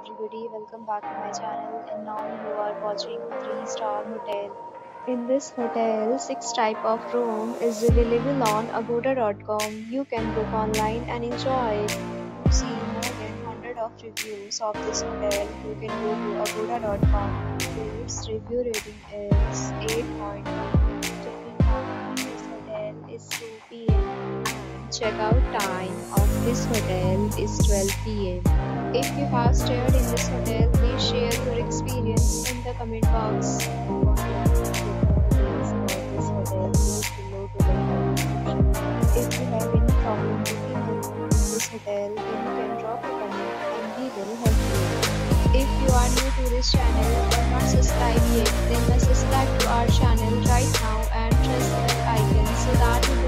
everybody, welcome back to my channel and now you are watching a 3-star hotel. In this hotel, 6 type of room is available on agoda.com. You can book online and enjoy it. To see more than 100 of reviews of this hotel, you can go to agoda.com. Its review rating is 8.1. Check-in time of this hotel is 2 p.m. Checkout time of this hotel is 12 p.m. If you have stayed in this hotel, please share your experience in the comment box. If you want to know details about this hotel, please below to the description. If you have any problem booking a room in this hotel, then you can drop a comment and we will help you. If you are new to this channel or not subscribed yet, then must subscribe to our channel right now and press the bell icon so that you